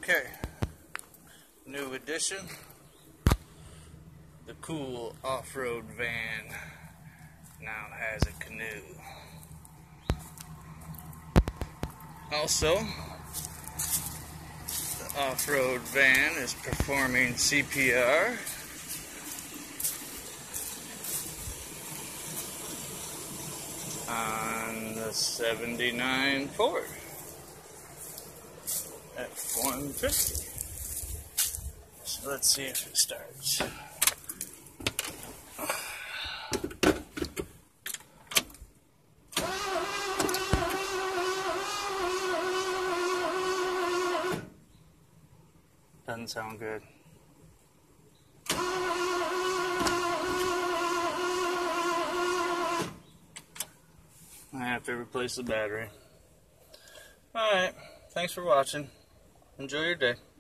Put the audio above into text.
Okay, new addition, the cool off-road van now has a canoe. Also, the off-road van is performing CPR on the 79 Ford F-150. So let's see if it starts. Doesn't sound good. I have to replace the battery. Alright, thanks for watching. Enjoy your day.